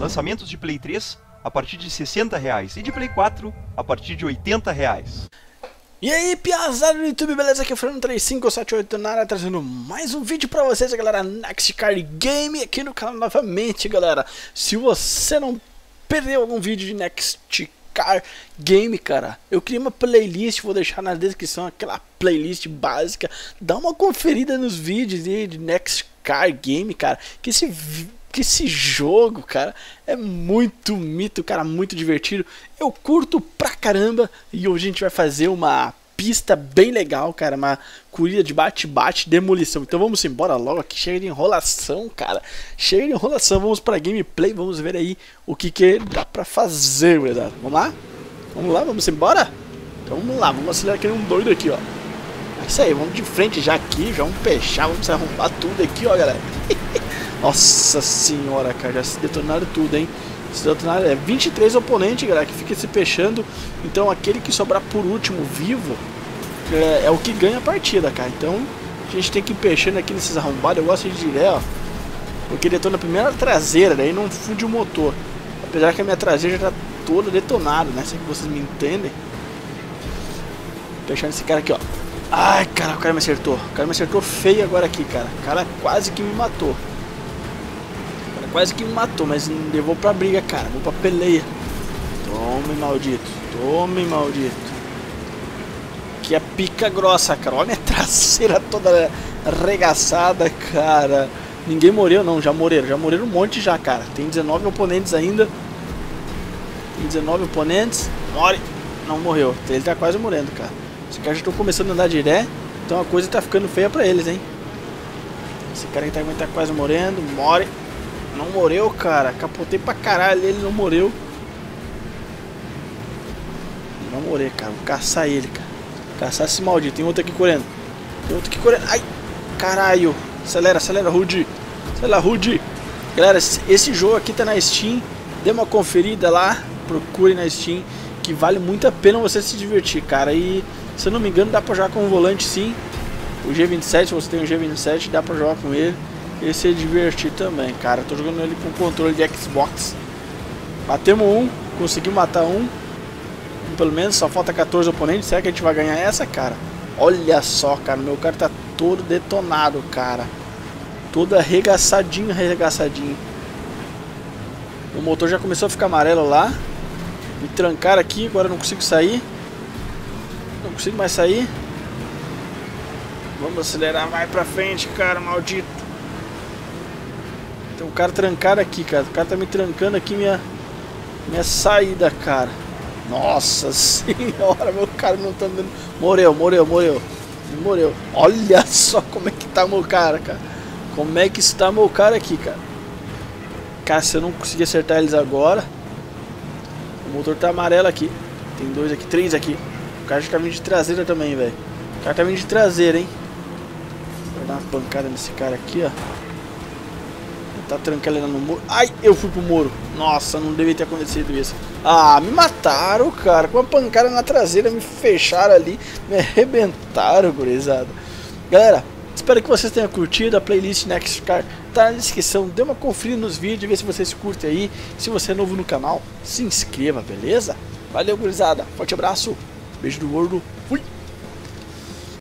lançamentos de Play 3 a partir de R$60 e de Play 4 a partir de R$80. E aí, piazada do YouTube, beleza? Aqui é o Fernando3578 na área, trazendo mais um vídeo pra vocês, galera, Next Car Game aqui no canal novamente, galera. Se você não perdeu algum vídeo de Next Car Game, cara, eu criei uma playlist, vou deixar na descrição aquela playlist básica. Dá uma conferida nos vídeos de Next Car Game, cara, que esse jogo, cara, é muito mito, cara, muito divertido. Eu curto pra caramba. E hoje a gente vai fazer uma pista bem legal, cara, uma corrida de bate-bate, demolição. Então vamos embora logo aqui, chega de enrolação, cara. Chega de enrolação, vamos pra gameplay, vamos ver aí o que dá pra fazer, verdade? Vamos lá? Vamos lá, vamos embora? Então vamos lá, vamos acelerar aquele um doido aqui, ó. É isso aí, vamos de frente já aqui, já vamos fechar, vamos arrumar tudo aqui, ó, galera. Nossa senhora, cara, já se detonaram tudo, hein? Se detonaram, 23 oponentes, galera, que fica se fechando. Então aquele que sobrar por último vivo é o que ganha a partida, cara. Então a gente tem que ir fechando aqui nesses arrombados. Eu gosto de ir direto, ó, porque detona a primeira traseira, daí não funde o motor. Apesar que a minha traseira já tá toda detonada, né? Se vocês me entendem. Fechando esse cara aqui, ó. Ai, cara, o cara me acertou. O cara me acertou feio agora aqui, cara. O cara quase que me matou. Quase que me matou, mas não levou pra briga, cara. Vou pra peleia. Tome, maldito. Tome, maldito. Que é pica grossa, cara. Olha a minha traseira toda arregaçada, cara. Ninguém morreu, não. Já morreram. Já morreram um monte já, cara. Tem 19 oponentes ainda. Tem 19 oponentes. Morre. Não morreu. Ele tá quase morrendo, cara. Esse cara já tá começando a andar de ré. Então a coisa tá ficando feia pra eles, hein. Esse cara aqui tá quase morrendo. Morre. Não morreu, cara. Capotei pra caralho. Ele não morreu. Não morreu, cara. Vou caçar ele, cara. Caçar esse maldito. Tem outro aqui correndo. Tem outro aqui correndo. Ai, caralho. Acelera, acelera, Rudy. Acelera, Rudy. Galera, esse jogo aqui tá na Steam. Dê uma conferida lá. Procure na Steam. Que vale muito a pena você se divertir, cara. E, se eu não me engano, dá pra jogar com o volante, sim. O G27, se você tem um G27, dá pra jogar com ele. Esse é divertir também, cara. Tô jogando ele com controle de Xbox. Batemos um, conseguimos matar um. Pelo menos, só falta 14 oponentes. Será que a gente vai ganhar essa, cara? Olha só, cara. Meu cara tá todo detonado, cara. Todo arregaçadinho, arregaçadinho. O motor já começou a ficar amarelo lá. Me trancaram aqui, agora eu não consigo sair. Não consigo mais sair. Vamos acelerar, vai pra frente, cara, maldito. Tem um cara trancado aqui, cara. O cara tá me trancando aqui minha saída, cara. Nossa senhora, meu cara não tá andando. Morreu, morreu, morreu. Morreu. Olha só como é que tá meu cara, cara. Como é que está meu cara aqui, cara. Cara, se eu não conseguir acertar eles agora. O motor tá amarelo aqui. Tem dois aqui, três aqui. O cara já tá vindo de traseira também, velho. O cara tá vindo de traseira, hein. Vou dar uma pancada nesse cara aqui, ó. Tá trancando ele no muro. Ai, eu fui pro muro. Nossa, não devia ter acontecido isso. Ah, me mataram, cara. Com uma pancada na traseira, me fecharam ali. Me arrebentaram, gurizada. Galera, espero que vocês tenham curtido. A playlist Next Car tá na descrição. Dê uma conferida nos vídeos, vê se vocês curtem aí. Se você é novo no canal, se inscreva, beleza? Valeu, gurizada. Forte abraço. Beijo do gordo.